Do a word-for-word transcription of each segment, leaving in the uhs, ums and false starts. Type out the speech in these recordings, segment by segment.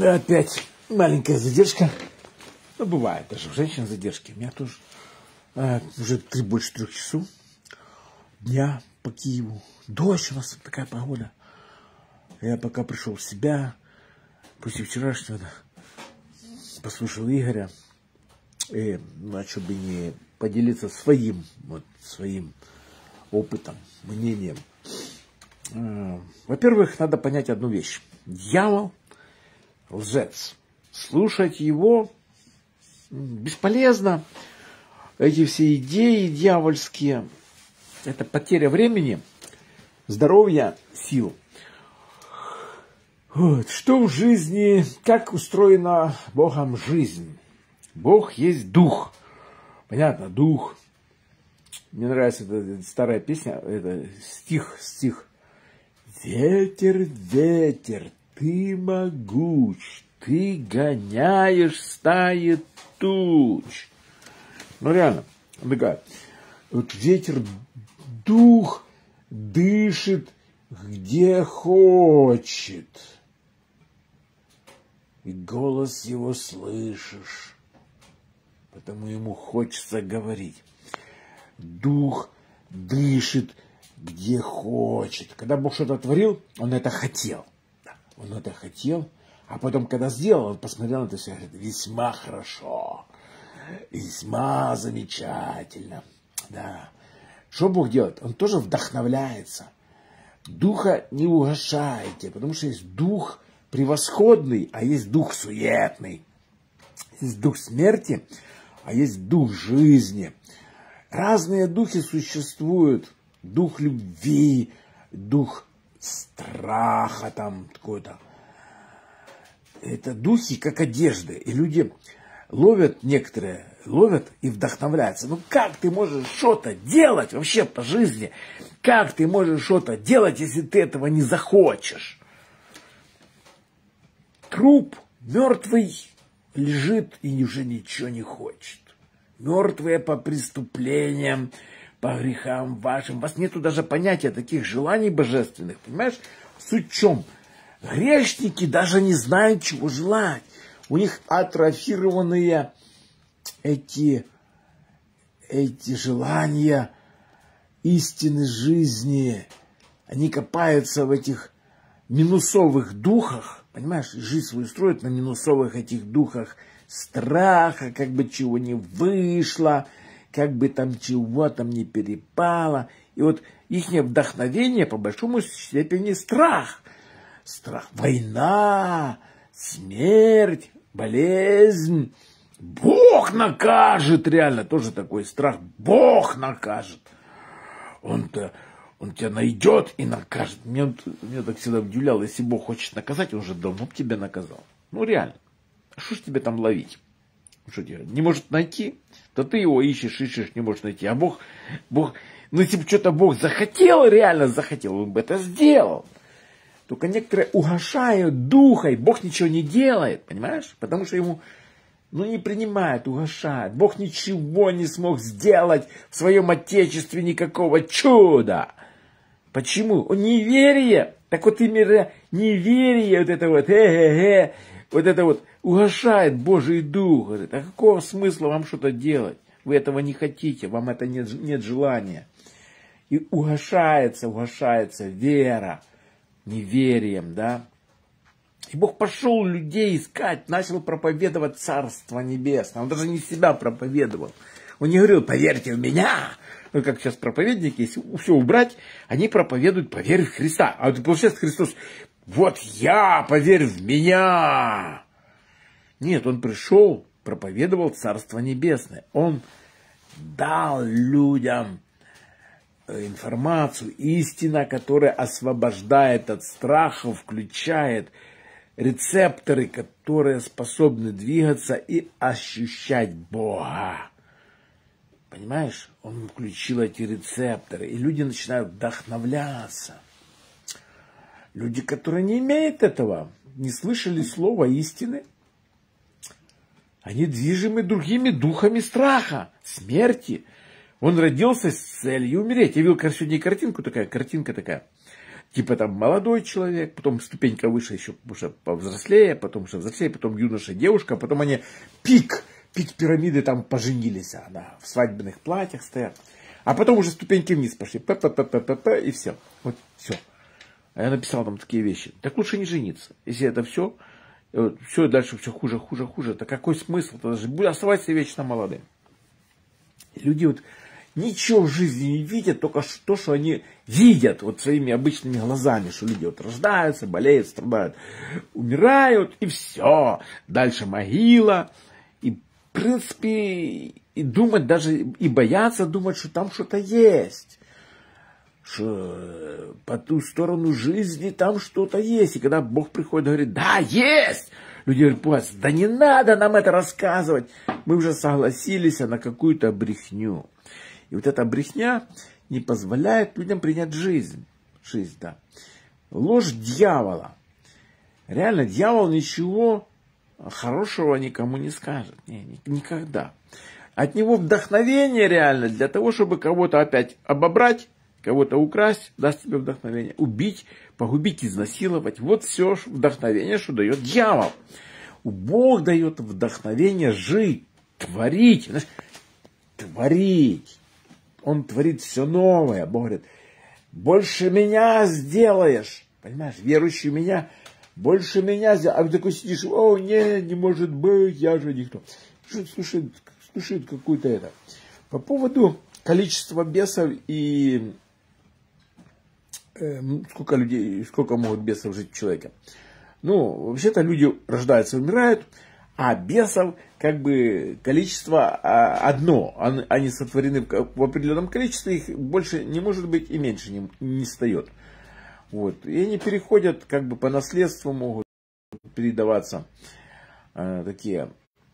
Опять маленькая задержка. Ну, бывает даже у женщин задержки. У меня тоже а, уже три, больше трех часов дня по Киеву. Дождь у нас, такая погода. Я пока пришел в себя, после вчерашнего, да, послушал Игоря. И, ну, а чтобы не поделиться своим, вот, своим опытом, мнением. Во-первых, надо понять одну вещь. Дьявол – лжец. Слушать его бесполезно. Эти все идеи дьявольские – это потеря времени, здоровья, сил. Вот. Что в жизни, как устроена Богом жизнь? Бог есть дух. Понятно, дух. Мне нравится эта старая песня, это стих, стих. Ветер, ветер, ты могуч, ты гоняешь стаи туч. Ну реально, такая. Вот ветер, дух дышит где хочет. И голос его слышишь, потому ему хочется говорить. Дух дышит где хочет. Когда Бог что-то творил, Он это хотел. Он это хотел. А потом, когда сделал, Он посмотрел на это все и говорит, весьма хорошо. Весьма замечательно. Да. Что Бог делает? Он тоже вдохновляется. Духа не угашайте, потому что есть дух превосходный, а есть дух суетный. Есть дух смерти, а есть дух жизни. Разные духи существуют. Дух любви, дух страха там какой-то. Это духи как одежды. И люди ловят некоторые, ловят и вдохновляются. Ну как ты можешь что-то делать вообще по жизни? Как ты можешь что-то делать, если ты этого не захочешь? Труп мертвый лежит и уже ничего не хочет. Мертвые по преступлениям, по грехам вашим. У вас нету даже понятия таких желаний божественных. Понимаешь? Суть в чем? Грешники даже не знают, чего желать. У них атрофированные эти, эти желания истины жизни. Они копаются в этих минусовых духах. Понимаешь? Жизнь свою строят на минусовых этих духах страха, как бы чего не вышло, как бы там чего там не перепало. И вот их вдохновение, по большому степени, страх. Страх. Война, смерть, болезнь. Бог накажет, реально, тоже такой страх. Бог накажет. Он-то, он тебя найдет и накажет. Меня, меня так всегда удивляло, если Бог хочет наказать, он же давно бы тебя наказал. Ну реально. Что ж тебе там ловить? Что тебе? Не может найти? Да ты его ищешь, ищешь, не можешь найти. А Бог, Бог, ну если бы что-то Бог захотел, реально захотел, он бы это сделал. Только некоторые угошают духа, и Бог ничего не делает, понимаешь? Потому что ему, ну не принимает, угошает. Бог ничего не смог сделать в своем отечестве, никакого чуда. Почему? Он неверие. Так вот именно неверие, вот это вот, э-э-э, вот это вот угошает Божий Дух. Говорит, а какого смысла вам что-то делать? Вы этого не хотите, вам это нет, нет желания. И угошается, угошается вера неверием, да. И Бог пошел людей искать, начал проповедовать Царство Небесное. Он даже не себя проповедовал. Он не говорил, поверьте в меня. Ну, как сейчас проповедники, если все убрать, они проповедуют, поверь в Христа. А вот получается Христос, вот я, поверь в меня. Нет, он пришел, проповедовал Царство Небесное. Он дал людям информацию, истина, которая освобождает от страха, включает рецепторы, которые способны двигаться и ощущать Бога. Понимаешь? Он включил эти рецепторы, и люди начинают вдохновляться. Люди, которые не имеют этого, не слышали слова истины, они движимы другими духами страха, смерти. Он родился с целью умереть. Я видел сегодня картинку такая, картинка такая. Типа там молодой человек, потом ступенька выше еще уже повзрослее, потом уже взрослее, потом юноша, девушка, потом они пик, пик пирамиды там поженились, а да, в свадебных платьях стоят. А потом уже ступеньки вниз пошли, п-п-п-п-п, и все. Вот все. А я написал там такие вещи. Так лучше не жениться. Если это все, все дальше все хуже, хуже, хуже, то какой смысл? Оставайся вечно молодым. Люди вот ничего в жизни не видят, только то, что они видят вот своими обычными глазами, что люди вот рождаются, болеют, страдают, умирают, и все. Дальше могила. И, в принципе, и думать даже, и бояться думать, что там что-то есть. Что по ту сторону жизни там что-то есть. И когда Бог приходит и говорит, да, есть! Люди говорят, да не надо нам это рассказывать. Мы уже согласились на какую-то брехню. И вот эта брехня не позволяет людям принять жизнь. Жизнь, да. Ложь дьявола. Реально, дьявол ничего хорошего никому не скажет. Не, никогда. От него вдохновение реально для того, чтобы кого-то опять обобрать, кого-то украсть, даст тебе вдохновение. Убить, погубить, изнасиловать. Вот все вдохновение, что дает дьявол. Бог дает вдохновение жить, творить. Знаешь, творить. Он творит все новое. Бог говорит, больше меня сделаешь. Понимаешь, верующий в меня, больше меня сделаешь. А ты такой сидишь, о, нет, не может быть, я же никто. Слушай, слушай, какую-то это. По поводу количества бесов и э, сколько людей, сколько могут бесов жить в человеке. Ну, вообще-то люди рождаются, умирают, а бесов как бы количество одно. Они сотворены в определенном количестве, их больше не может быть и меньше не, не стает. Вот. И они переходят как бы по наследству, могут передаваться э, такие.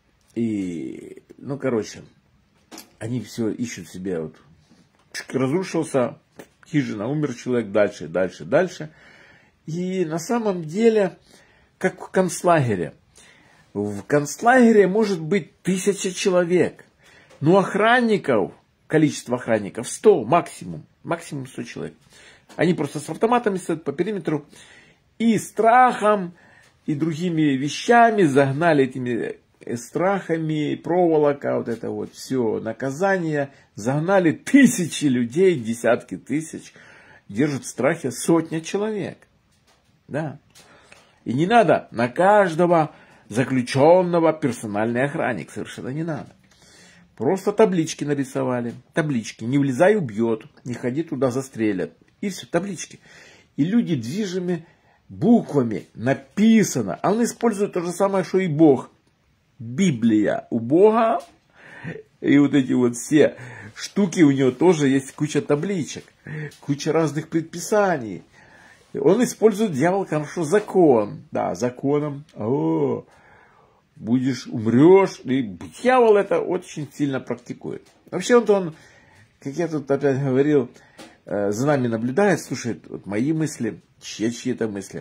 И, ну, короче, они все ищут себе. Вот. Разрушился хижина, умер человек, дальше, дальше, дальше. И на самом деле, как в концлагере. В концлагере может быть тысяча человек. Но охранников, количество охранников сто максимум. Максимум сто человек. Они просто с автоматами стоят по периметру. И страхом, и другими вещами загнали этими страхами, проволока, вот это вот все, наказание. Загнали тысячи людей, десятки тысяч. Держат в страхе сотня человек. Да. И не надо на каждого заключенного персональный охранник. Совершенно не надо. Просто таблички нарисовали. Таблички. Не влезай, убьет. Не ходи туда, застрелят. И все, таблички. И люди движимы буквами. Написано. А он использует то же самое, что и Бог. Библия у Бога. И вот эти вот все штуки у него тоже есть куча табличек. Куча разных предписаний. Он использует, дьявол, хорошо, закон. Да, законом. О, будешь, умрешь. И дьявол это очень сильно практикует. Вообще он, он, как я тут опять говорил, за нами наблюдает, слушает вот мои мысли, чьи, чьи-то мысли.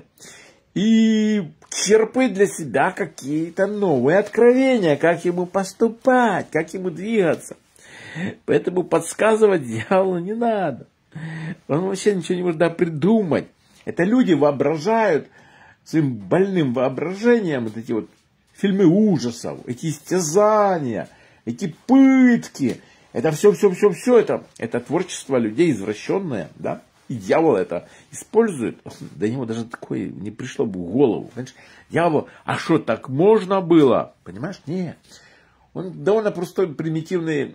И черпает для себя какие-то новые откровения, как ему поступать, как ему двигаться. Поэтому подсказывать дьяволу не надо. Он вообще ничего не может придумать. Это люди воображают своим больным воображением вот эти вот фильмы ужасов, эти истязания, эти пытки. Это все, все, все, все это, это творчество людей извращенное, да? И дьявол это использует. До него даже такое не пришло бы в голову. Понимаешь? Дьявол, а что, так можно было? Понимаешь? Нет. Он довольно простой, примитивный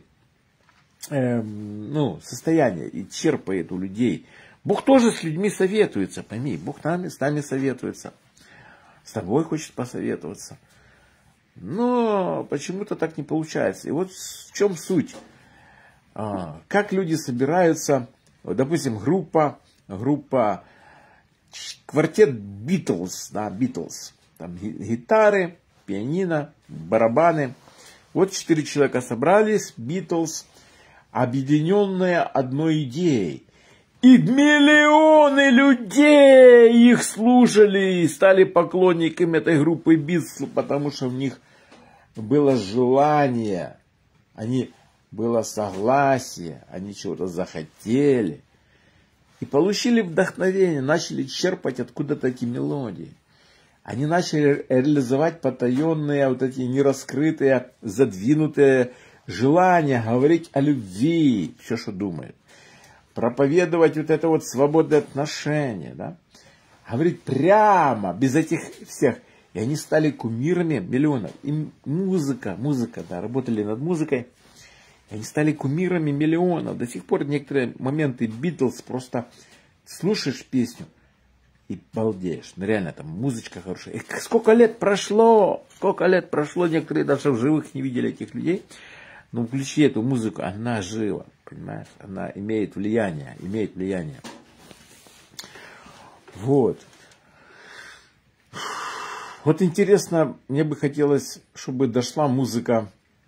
э, ну, состояние и черпает у людей. Бог тоже с людьми советуется, пойми. Бог нами, с нами советуется. С тобой хочет посоветоваться. Но почему-то так не получается. И вот в чем суть. А, как люди собираются, вот, допустим, группа, группа, квартет Битлз, да, Битлз. Там гитары, пианино, барабаны. Вот четыре человека собрались, Битлз, объединенные одной идеей. И миллионы людей их слушали и стали поклонниками этой группы Битлз, потому что в них было желание, они, было согласие, они чего-то захотели. и получили вдохновение, начали черпать откуда-то эти мелодии. Они начали реализовать потаенные, вот эти нераскрытые, задвинутые желания, говорить о любви, все, что думают. Проповедовать вот это вот свободное отношение, да? Говорить прямо, без этих всех. И они стали кумирами миллионов. И музыка, музыка, да, работали над музыкой. И они стали кумирами миллионов. До сих пор некоторые моменты Битлз просто слушаешь песню и балдеешь. Ну реально, там музычка хорошая. И сколько лет прошло, сколько лет прошло, некоторые даже в живых не видели этих людей. Но включи эту музыку, она жива, понимаешь? Она имеет влияние, имеет влияние. Вот. Вот интересно, мне бы хотелось, чтобы дошла музыка,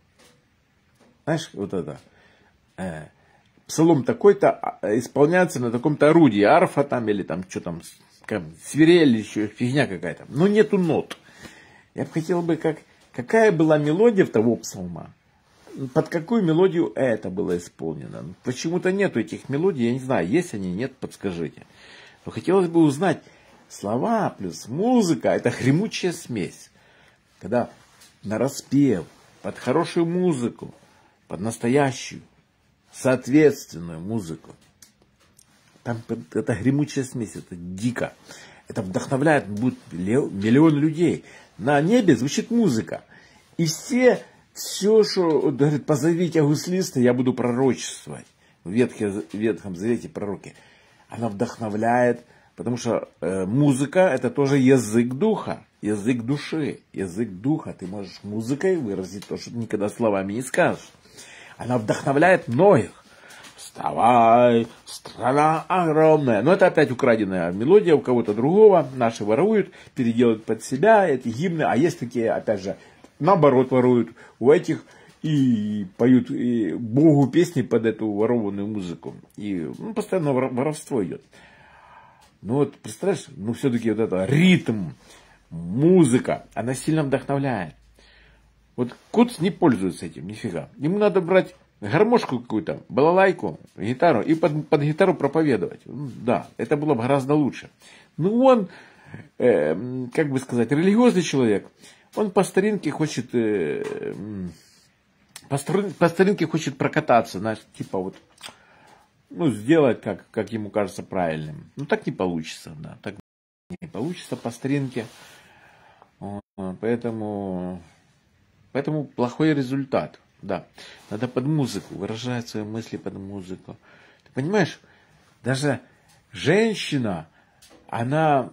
знаешь, вот это, э, псалом такой-то исполняется на таком-то орудии, арфа там или там, что там, как, свирель, еще фигня какая-то, но нету нот. Я бы хотел бы, как, какая была мелодия того псалма, под какую мелодию это было исполнено. Почему-то нету этих мелодий, я не знаю, есть они, нет, подскажите. Но хотелось бы узнать, слова плюс музыка, это гремучая смесь. Когда нараспев, под хорошую музыку, под настоящую, соответственную музыку. Там это гремучая смесь, это дико. Это вдохновляет, будет миллион людей. На небе звучит музыка. И все, все, что говорит, позовите гуслиста, я буду пророчествовать. В Ветхом, в Ветхом Завете пророки. Она вдохновляет. Потому что э, музыка это тоже язык духа, язык души, язык духа. Ты можешь музыкой выразить то, что ты никогда словами не скажешь. Она вдохновляет многих. Вставай, страна огромная. Но это опять украденная мелодия у кого-то другого. Наши воруют, переделывают под себя эти гимны. А есть такие, опять же, наоборот воруют у этих и поют и Богу песни под эту ворованную музыку. И ну, постоянно воровство идет. Ну вот, представляешь, ну все-таки вот это ритм, музыка, она сильно вдохновляет. Вот Куц не пользуется этим, нифига. Ему надо брать гармошку какую-то, балалайку, гитару и под, под гитару проповедовать. Да, это было бы гораздо лучше. Ну он, э, как бы сказать, религиозный человек, он по старинке хочет, э, по, по старинке хочет прокататься, знаешь, типа вот... Ну, сделать, как, как ему кажется правильным. Ну, так не получится, да. Так не получится по старинке. Поэтому, поэтому плохой результат, да. Надо под музыку, выражать свои мысли под музыку. Ты понимаешь, даже женщина, она,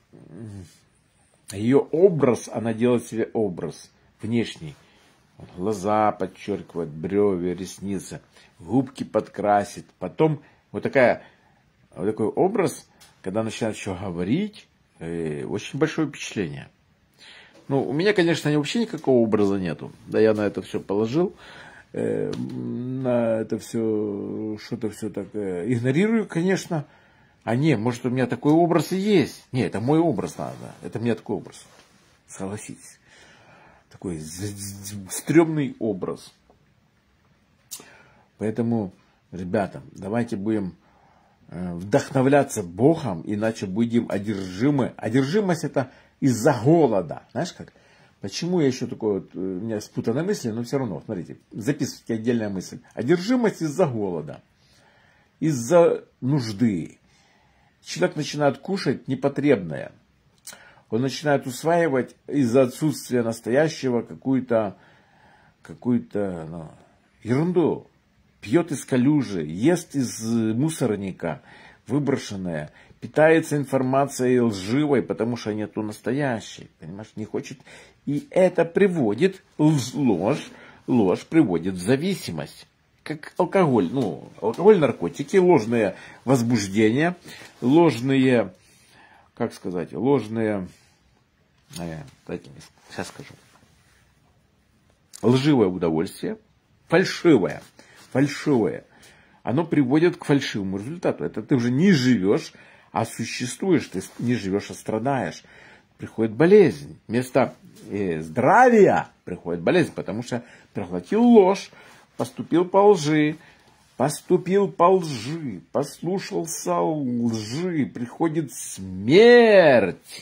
ее образ, она делает себе образ внешний. Глаза подчеркивает, брови, ресницы, губки подкрасит. Потом вот, такая, вот такой образ, когда начинает еще говорить, э, очень большое впечатление. Ну, у меня, конечно, вообще никакого образа нету. Да, я на это все положил. Э, на это все, что-то все так э, игнорирую, конечно. А не, может, у меня такой образ и есть. Не, это мой образ надо. Это у меня такой образ. Согласитесь. Такой стрёмный образ. Поэтому, ребята, давайте будем вдохновляться Богом, иначе будем одержимы. Одержимость это из-за голода. Знаешь как? Почему я еще такой вот, у меня спутанная мысль, но все равно, смотрите, записывайте отдельная мысль. Одержимость из-за голода, из-за нужды. Человек начинает кушать непотребное. Он начинает усваивать из-за отсутствия настоящего какую-то какую-то ну, ерунду. Пьет из калюжи, ест из мусорника, выброшенное, питается информацией лживой, потому что нету настоящей. Понимаешь, не хочет. И это приводит, ложь, ложь приводит в зависимость. Как алкоголь. Ну, алкоголь, наркотики, ложные возбуждения, ложные, как сказать, ложные, дайте мне, сейчас скажу, лживое удовольствие, фальшивое, фальшивое, оно приводит к фальшивому результату. Это ты уже не живешь, а существуешь, ты не живешь, а страдаешь. Приходит болезнь. Вместо э, здравия приходит болезнь, потому что проглотил ложь, поступил по лжи, поступил по лжи, послушался лжи, приходит смерть.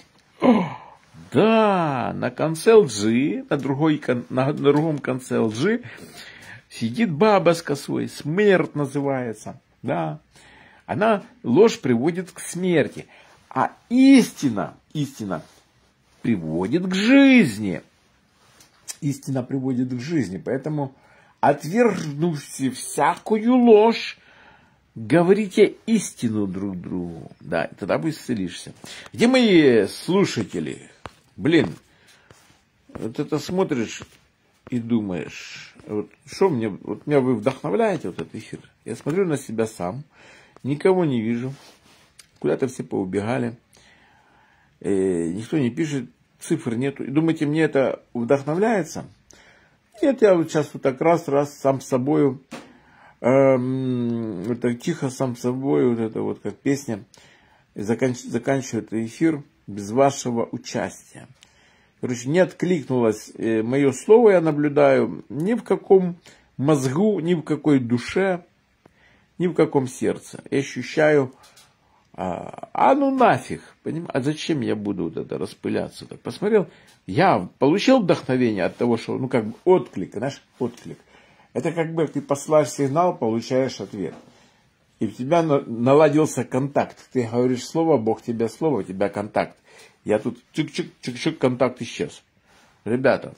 Да, на конце лжи, на, другой, на другом конце лжи сидит баба с косой, смерть называется. Да, она, ложь приводит к смерти, а истина, истина приводит к жизни. Истина приводит к жизни, поэтому отвергнувши всякую ложь, говорите истину друг другу. Да, и тогда вы исцелишься. Где мои слушатели? Блин, вот это смотришь и думаешь, вот что мне, вот меня вы вдохновляете, вот этот эфир. Я смотрю на себя сам, никого не вижу, куда-то все поубегали, э, никто не пишет, цифр нету. И думаете, мне это вдохновляется? Нет, я вот сейчас вот так раз-раз сам с собою, эм, вот так тихо сам с собой, вот это вот как песня, заканч, заканчиваю этот эфир без вашего участия. Короче, не откликнулось э, мое слово, я наблюдаю, ни в каком мозгу, ни в какой душе, ни в каком сердце. Я ощущаю, а, а ну нафиг, понимаете, а зачем я буду вот это распыляться? Так посмотрел, я получил вдохновение от того, что, ну как бы отклик, знаешь, отклик. Это как бы ты посылаешь сигнал, получаешь ответ. И у тебя наладился контакт. Ты говоришь слово, Бог тебе слово, у тебя контакт. Я тут чик-чик, чик-чик, контакт исчез. Ребята,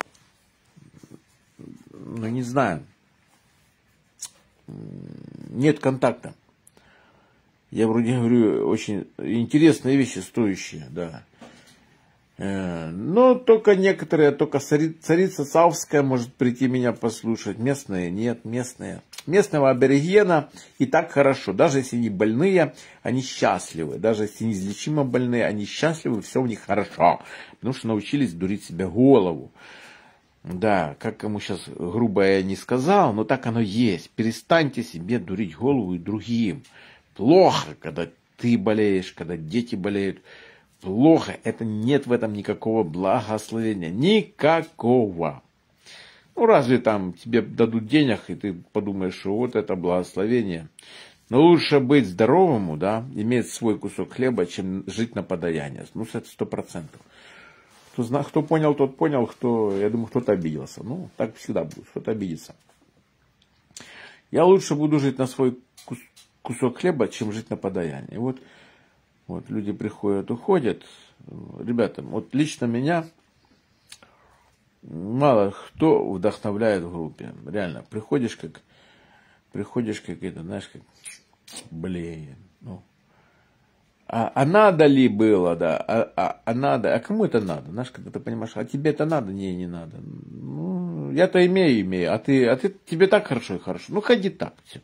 ну не знаю, нет контакта. Я вроде говорю, очень интересные вещи, стоящие, да. Но только некоторые, только царица Савская может прийти меня послушать. Местные нет, местные. Местного аборигена и так хорошо. Даже если они больные, они счастливы. Даже если неизлечимо больные, они счастливы, все у них хорошо. Потому что научились дурить себе голову. Да, как ему сейчас грубо я не сказал, но так оно есть. Перестаньте себе дурить голову и другим. Плохо, когда ты болеешь, когда дети болеют. Плохо, это нет в этом никакого благословения. Никакого. Ну, разве там тебе дадут денег, и ты подумаешь, что вот это благословение. Но лучше быть здоровому, да, иметь свой кусок хлеба, чем жить на подаяние. Ну, это сто процентов. Кто, кто понял, тот понял, кто, я думаю, кто-то обиделся. Ну, так всегда будет, кто-то обидится. Я лучше буду жить на свой кусок хлеба, чем жить на подаяние. Вот. Вот люди приходят, уходят. Ребята, вот лично меня мало кто вдохновляет в группе. Реально, приходишь как, приходишь как это, знаешь, как, блин, ну. А, а надо ли было, да, а, а, а надо, а кому это надо? Знаешь, когда ты понимаешь, а тебе это надо? Не, не надо. Ну, я-то имею, имею, а ты, а ты, тебе так хорошо и хорошо. Ну, ходи так. Все.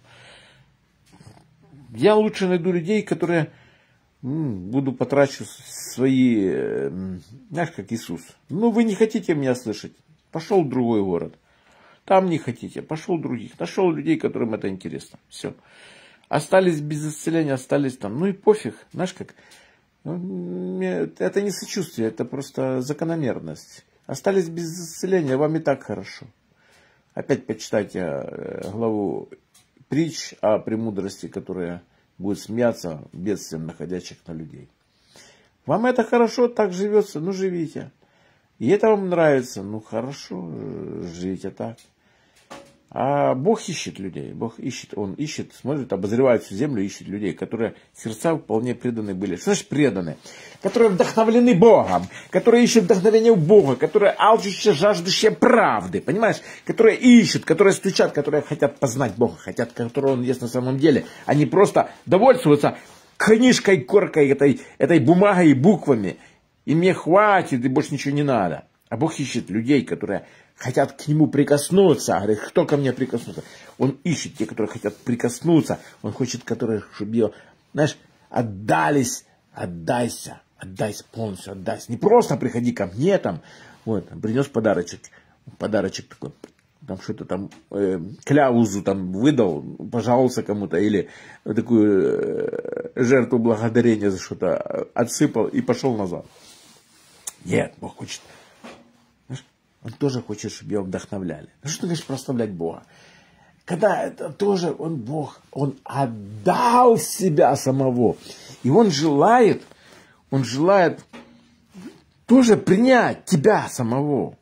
Я лучше найду людей, которые... Буду потрачу свои, знаешь, как Иисус. Ну, вы не хотите меня слышать. Пошел в другой город. Там не хотите. Пошел в других. Нашел людей, которым это интересно. Все. Остались без исцеления, остались там. Ну и пофиг. Знаешь, как. Это не сочувствие, это просто закономерность. Остались без исцеления, вам и так хорошо. Опять почитайте главу притч о премудрости, которая... будет смеяться бедствием находящих на людей. Вам это хорошо, так живется, ну живите. И это вам нравится, ну хорошо, живите так. А Бог ищет людей, Бог ищет, Он ищет, смотрит, обозревает всю землю, ищет людей, которые сердца вполне преданы были. Что значит преданы? Которые вдохновлены Богом, которые ищут вдохновение у Бога, которые алчущие, жаждущие правды, понимаешь? Которые ищут, которые стучат, которые хотят познать Бога, хотят, который Он есть на самом деле. Они просто довольствуются книжкой, коркой, этой, этой бумагой и буквами. И мне хватит, и больше ничего не надо. А Бог ищет людей, которые... хотят к нему прикоснуться. Говорит, кто ко мне прикоснуться? Он ищет те, которые хотят прикоснуться. Он хочет, которые, чтобы ее, знаешь, отдались, отдайся, отдайся полностью, отдайся. Не просто приходи ко мне там, вот, принес подарочек, подарочек такой, там что-то там, э, кляузу там выдал, пожаловался кому-то, или такую э, жертву благодарения за что-то отсыпал и пошел назад. Нет, Бог хочет. Он тоже хочет, чтобы его вдохновляли. Ну что ты говоришь прославлять Бога? когда это тоже он Бог, он отдал себя самого. И он желает, он желает тоже принять тебя самого.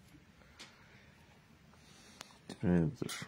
Это ж...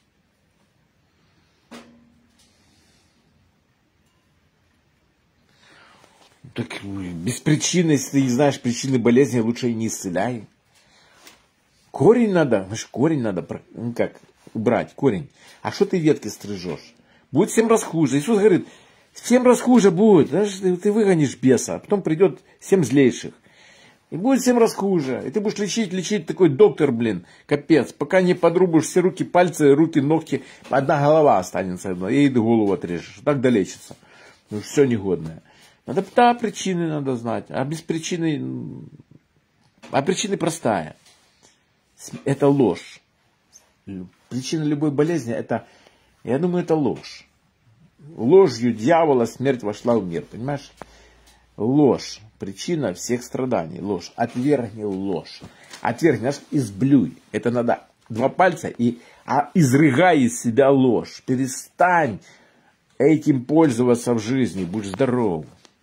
Так без причины, если ты не знаешь причины болезни, лучше и не исцеляй. Корень надо, знаешь, корень надо, ну как, убрать, корень. А что ты ветки стрижешь? Будет в семь раз хуже. Иисус говорит, в семь раз хуже будет. Знаешь, ты, ты выгонишь беса, а потом придет семь злейших. И будет в семь раз хуже. И ты будешь лечить, лечить, такой доктор, блин, капец. Пока не подрубишь все руки, пальцы, руки, ногти, одна голова останется. И голову отрежешь. Так долечится. Ну, все негодное. Надо, да, причины надо знать. А без причины... А причина простая. Это ложь. Причина любой болезни, это, я думаю, это ложь. Ложью дьявола смерть вошла в мир, понимаешь? Ложь. Причина всех страданий. Ложь. Отвергни ложь. Отвергни, знаешь, изблюй. Это надо два пальца и а, изрыгай из себя ложь. Перестань этим пользоваться в жизни. Будь здоров.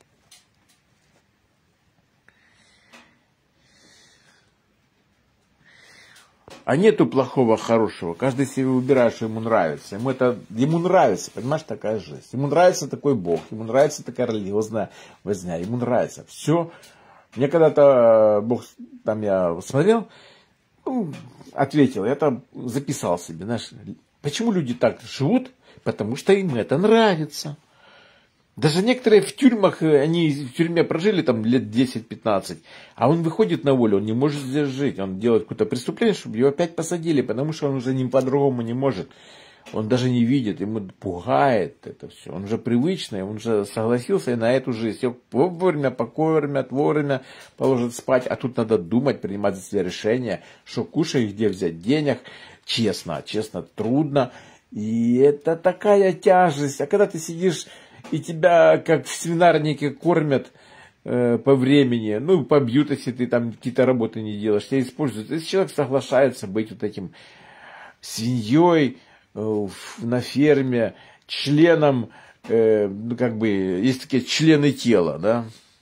А нету плохого, хорошего. Каждый себе выбирает, что ему нравится. Ему, это, ему нравится, понимаешь, такая жизнь. Ему нравится такой Бог. Ему нравится такая религиозная возня. Ему нравится. Все. Мне когда-то Бог, там я смотрел, ну, ответил. Я там записал себе. Знаешь, почему люди так живут? Потому что им это нравится. Даже некоторые в тюрьмах, они в тюрьме прожили там лет десять-пятнадцать, а он выходит на волю, он не может здесь жить, он делает какое-то преступление, чтобы его опять посадили, потому что он уже не по-другому не может. Он даже не видит, ему пугает это все. Он уже привычный, он уже согласился и на эту жизнь. Все вовремя, покормят, вовремя положат спать, а тут надо думать, принимать за себя решения, что кушать, где взять денег. Честно, честно, трудно. И это такая тяжесть. А когда ты сидишь... И тебя, как в свинарнике, кормят э, по времени. Ну, побьют, если ты там какие-то работы не делаешь. Тебя используют. Если человек соглашается быть вот этим свиньей э, на ферме, членом, э, ну, как бы, есть такие члены тела, да.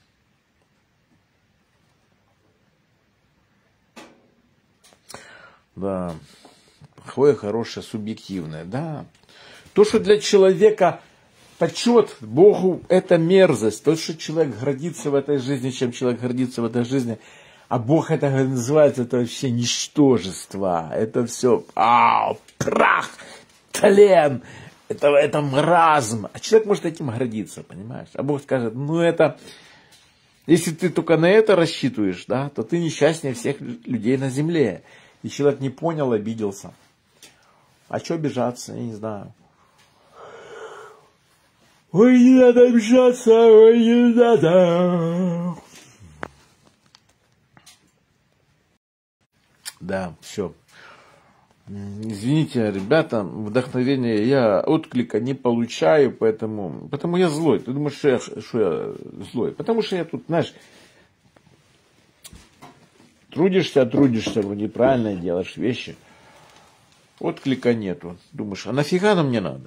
Да. Плохое, хорошее, субъективное, да. То, что для человека... Почет Богу это мерзость. То, что человек гордится в этой жизни, чем человек гордится в этой жизни. А Бог это называет, это вообще ничтожество. Это все ау, прах, тлен. Это, это маразм. А человек может этим гордиться, понимаешь? А Бог скажет, ну это, если ты только на это рассчитываешь, да, то ты несчастнее всех людей на земле. И человек не понял, обиделся. А что обижаться, я не знаю. Ой, не надо обижаться, ой, не надо. Да, все. Извините, ребята, вдохновения я отклика не получаю, поэтому, потому я злой. Ты думаешь, что я, что я злой? Потому что я тут, знаешь, трудишься, трудишься, вроде правильно делаешь вещи. Отклика нету. Думаешь, а нафига нам мне надо?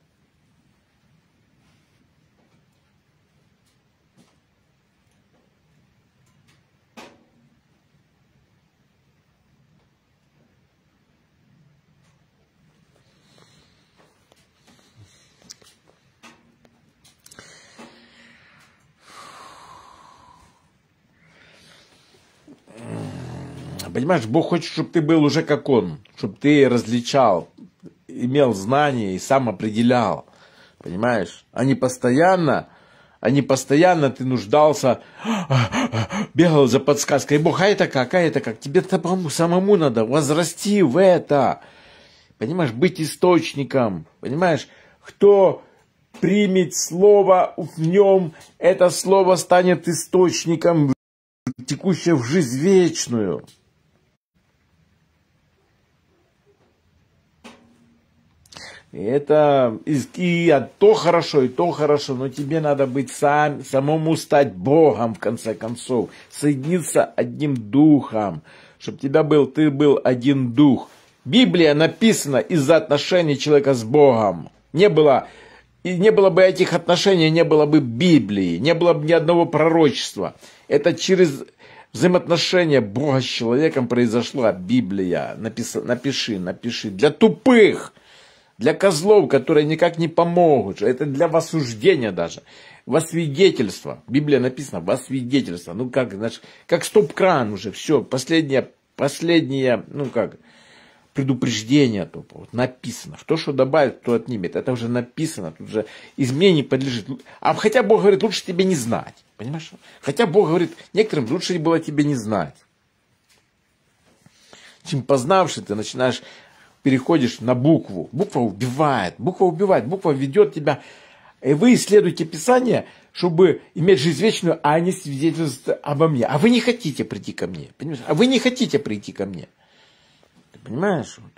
Понимаешь, Бог хочет, чтобы ты был уже как Он, чтобы ты различал, имел знания и сам определял, понимаешь? А не постоянно, а не постоянно ты нуждался, бегал за подсказкой. Бог, а это как, а это как? Тебе самому надо возрасти в это, понимаешь, быть источником, понимаешь? Кто примет слово в нем, это слово станет источником, текущее в жизнь вечную. И это и, и то хорошо, и то хорошо, но тебе надо быть сам, самому стать Богом, в конце концов, соединиться одним духом, чтобы тебя был, ты был один дух, Библия написана из-за отношений человека с Богом. Не было, и не было бы этих отношений, не было бы Библии, не было бы ни одного пророчества. Это через взаимоотношения Бога с человеком произошла Библия. Напис, напиши, напиши. Для тупых, для козлов, которые никак не помогут. Это для осуждения даже. Во свидетельство. Библия написана во свидетельство. Ну как, знаешь, как стоп-кран уже. Все, последнее, последнее, ну как, предупреждение тупо. Вот написано. Кто что добавит, кто отнимет. Это уже написано. Тут же изменений подлежит. А хотя Бог говорит, лучше тебе не знать. Понимаешь? Хотя Бог говорит, некоторым лучше было тебе не знать. Чем познавший, ты начинаешь, переходишь на букву. Буква убивает. Буква убивает. Буква ведет тебя. И вы исследуете Писание, чтобы иметь жизнь вечную, а не свидетельствовать обо мне. А вы не хотите прийти ко мне. Понимаешь? А вы не хотите прийти ко мне. Ты понимаешь? Вот.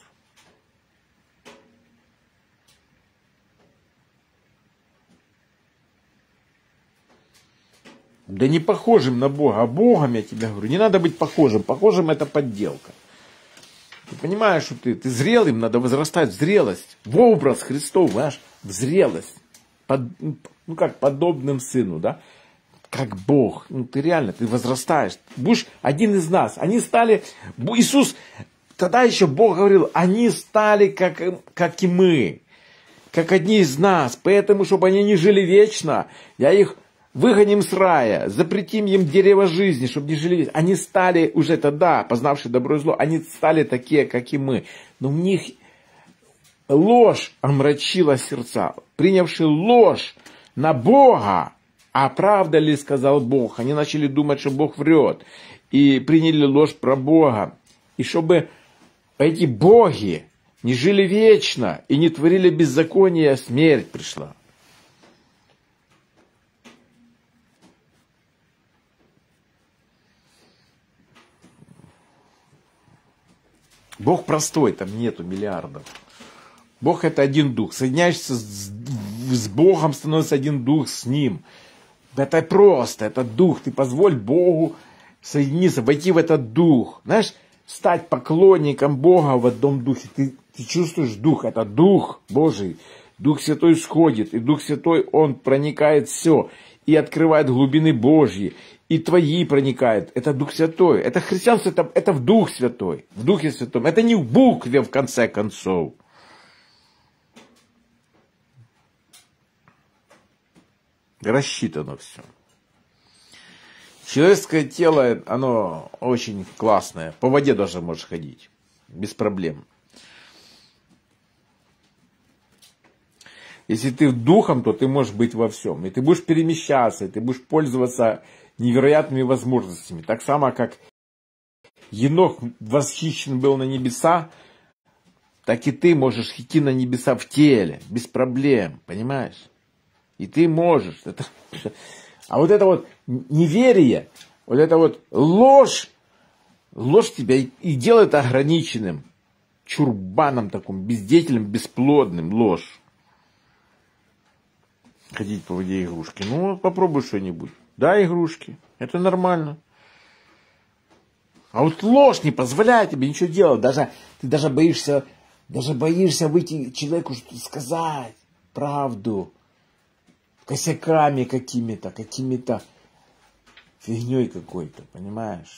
Да не похожим на Бога, а Богом я тебе говорю. Не надо быть похожим. Похожим это подделка. Ты понимаешь, что ты, ты зрелым, надо возрастать в зрелость. В образ Христов, знаешь, в зрелость. Под, ну как, подобным сыну, да? Как Бог. Ну ты реально, ты возрастаешь. Будешь один из нас. Они стали, Иисус, тогда еще Бог говорил, они стали как, как и мы. Как одни из нас. Поэтому, чтобы они не жили вечно, я их выгоним с рая, запретим им дерево жизни, чтобы не жили. Они стали уже тогда, познавшие добро и зло, они стали такие, как и мы. Но в них ложь омрачила сердца. Принявшие ложь на Бога, а правда ли сказал Бог? Они начали думать, что Бог врет. И приняли ложь про Бога. И чтобы эти боги не жили вечно и не творили беззакония, смерть пришла. Бог простой, там нету миллиардов. Бог это один дух. Соединяешься с, с Богом, становится один дух с Ним. Это просто, это дух. Ты позволь Богу соединиться, войти в этот дух. Знаешь, стать поклонником Бога в одном духе. Ты, ты чувствуешь дух, это дух Божий. Дух Святой сходит, и Дух Святой, Он проникает все. И открывает глубины Божьи. И твои проникает. Это Дух Святой. Это христианство, это, это в Дух Святой. В Духе Святом. Это не в букве, в конце концов. Рассчитано все. Человеческое тело, оно очень классное. По воде даже можешь ходить. Без проблем. Если ты духом, то ты можешь быть во всем. И ты будешь перемещаться, и ты будешь пользоваться невероятными возможностями. Так само, как Енох восхищен был на небеса, так и ты можешь идти на небеса в теле, без проблем, понимаешь? И ты можешь. Это... А вот это вот неверие, вот это вот ложь, ложь тебя и делает ограниченным, чурбаном таким, бездеятельным, бесплодным, ложь. Ходить по воде игрушки. Ну, попробуй что-нибудь. Да, игрушки. Это нормально. А вот ложь не позволяет тебе ничего делать. Даже, ты даже боишься, даже боишься выйти человеку что-то сказать. Правду. Косяками какими-то, какими-то фигней какой-то, понимаешь?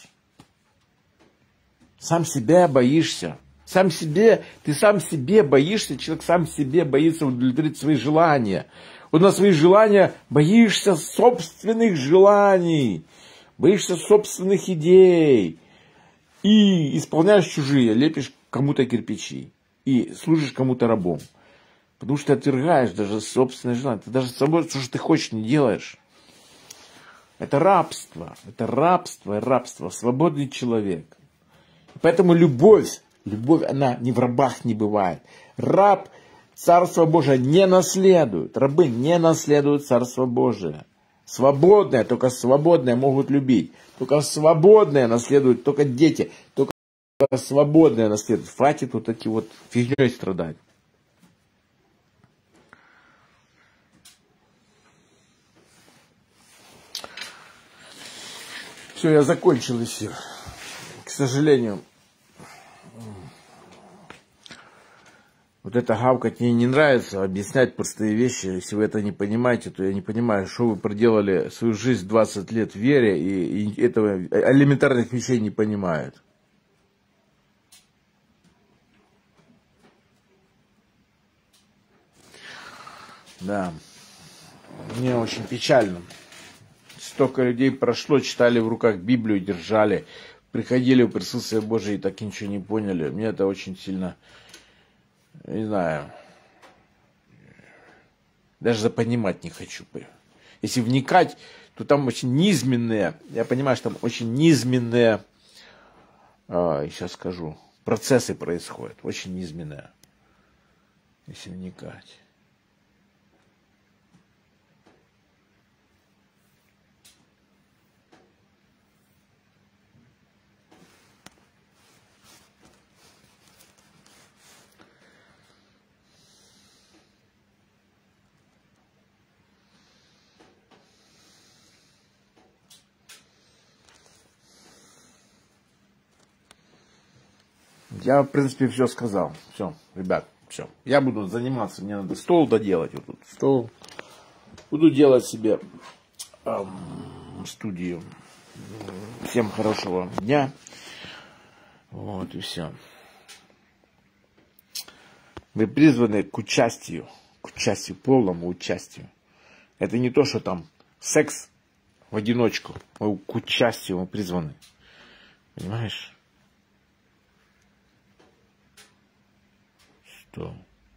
Сам себя боишься. Сам себе, ты сам себе боишься, человек сам себе боится удовлетворить свои желания. Вот на свои желания боишься собственных желаний, боишься собственных идей. И исполняешь чужие, лепишь кому-то кирпичи. И служишь кому-то рабом. Потому что ты отвергаешь даже собственное желание. Ты даже с собой, что же ты хочешь, не делаешь. Это рабство. Это рабство, рабство. Свободный человек. Поэтому любовь, любовь, она не в рабах не бывает. Раб Царство Божие не наследует. Рабы не наследуют Царство Божие. Свободные, только свободные могут любить. Только свободные наследуют, только дети. Только свободные наследуют. Хватит вот эти вот фигней страдать. Все, я закончил эфир. К сожалению. Вот это гавкать мне не нравится, объяснять простые вещи. Если вы это не понимаете, то я не понимаю, что вы проделали свою жизнь двадцать лет в вере, и, и этого элементарных вещей не понимают. Да, мне очень печально. Столько людей прошло, читали в руках Библию, держали, приходили в присутствие Божие и так ничего не поняли. Мне это очень сильно, не знаю, даже понимать не хочу. Если вникать, то там очень низменные, я понимаю, что там очень низменные, а, сейчас скажу, процессы происходят, очень низменные, если вникать. Я, в принципе, все сказал. Все, ребят, все. Я буду заниматься, мне надо стол доделать. Вот тут стол. Буду делать себе эм, студию. Всем хорошего дня. Вот и все. Вы призваны к участию, к участию, полному участию. Это не то, что там секс в одиночку. Мы к участию мы призваны. Понимаешь? Что?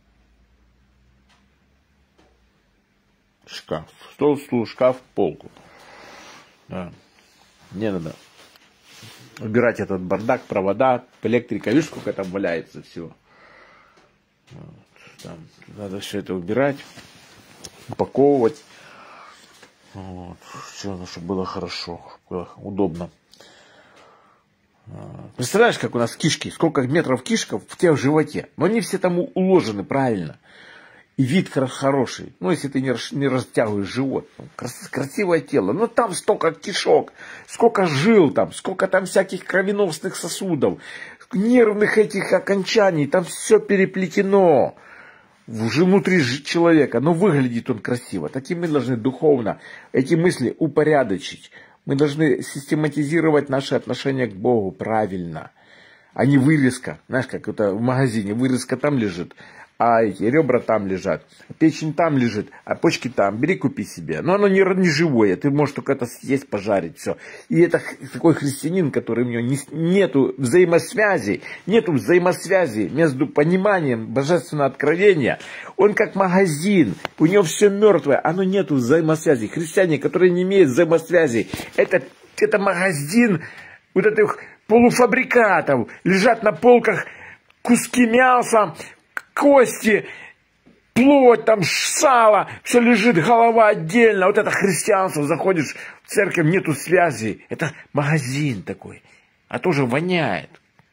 Шкаф. Стол, стул, шкаф, полку. Да. Не надо убирать этот бардак, провода, электрика. Видишь, сколько там валяется всего. Вот. Там надо все это убирать, упаковывать. Вот. Все, чтобы было хорошо, было удобно. Представляешь, как у нас кишки, сколько метров кишков в тебя в животе. Но они все там уложены правильно. И вид хороший. Ну, если ты не, не растягиваешь живот. Крас, красивое тело. Но там столько кишок, сколько жил там, сколько там всяких кровеносных сосудов, нервных этих окончаний. Там все переплетено уже внутри человека. Но выглядит он красиво. Таким мы должны духовно эти мысли упорядочить. Мы должны систематизировать наши отношения к Богу правильно. А не вырезка. Знаешь, как это в магазине. Вырезка там лежит, а эти ребра там лежат. Печень там лежит, а почки там. Бери, купи себе. Но оно не, не живое. Ты можешь только это съесть, пожарить. Все. И это такой христианин, который у него не, нету взаимосвязи. Нету взаимосвязи между пониманием божественного откровения. Он как магазин. У него все мертвое. Оно нету взаимосвязи. Христиане, которые не имеют взаимосвязи. Это, это магазин вот этих полуфабрикатов. Лежат на полках куски мяса, кости, плоть, там сало, все лежит, голова отдельно. Вот это христианство, заходишь в церковь, нету связи. Это магазин такой, а тоже воняет.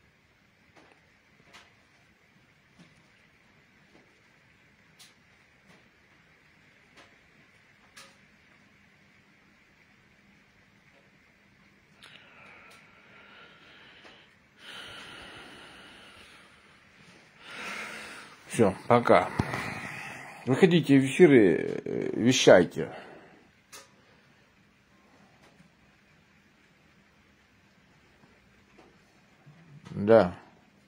Все, пока. Выходите в эфиры, вещайте. Да.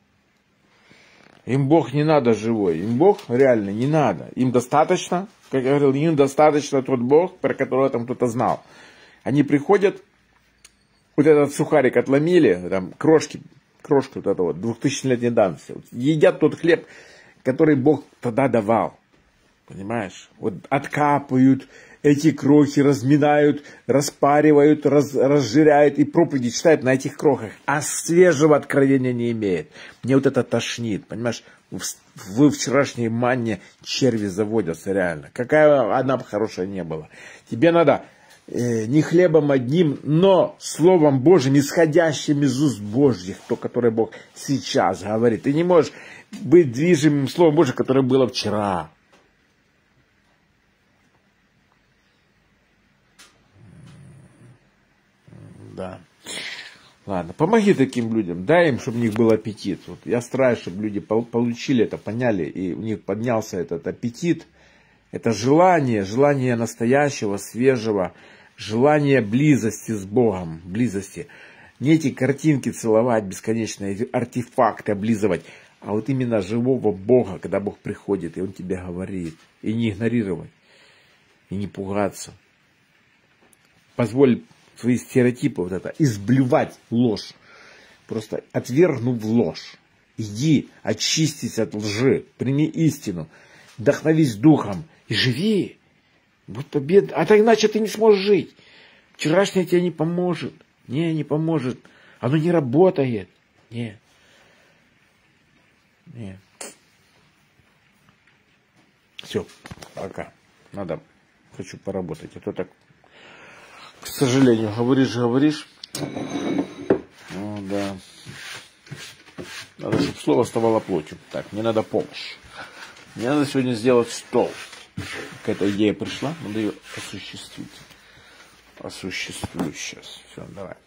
Им Бог не надо живой. Им Бог реально не надо. Им достаточно, как я говорил, им достаточно тот Бог, про которого там кто-то знал. Они приходят, вот этот сухарик отломили, там крошки, крошка вот этого, двухтысячелетней давности. Вот, едят тот хлеб, который Бог тогда давал. Понимаешь? Вот откапывают эти крохи, разминают, распаривают, раз, разжиряют и проповеди читают на этих крохах. А свежего откровения не имеет. Мне вот это тошнит. Понимаешь? В, в вчерашней манне черви заводятся реально. Какая она бы хорошая не была. Тебе надо э, не хлебом одним, но Словом Божьим, исходящим из уст Божьих, то, которое Бог сейчас говорит. Ты не можешь быть движимым Словом Божьим, которое было вчера. Да. Ладно, помоги таким людям, дай им, чтобы у них был аппетит. Вот я стараюсь, чтобы люди получили это, поняли, и у них поднялся этот аппетит. Это желание, желание настоящего, свежего, желание близости с Богом, близости. Не эти картинки целовать бесконечно, эти артефакты облизывать, а вот именно живого Бога, когда Бог приходит, и Он тебе говорит. И не игнорировать, и не пугаться. Позволь свои стереотипы, вот это, изблевать ложь. Просто отвергнув ложь. Иди, очистись от лжи, прими истину, вдохновись духом и живи. Будь побед... А так иначе ты не сможешь жить. Вчерашнее тебе не поможет. Не, не поможет. Оно не работает. Не. Не. Все, пока. Надо, хочу поработать. А то так, к сожалению, говоришь, говоришь. Ну да. Надо, чтобы слово оставало плотью. Так, мне надо помощь. Мне надо сегодня сделать стол. Какая-то идея пришла, надо ее осуществить. Осуществлю сейчас. Все, давай.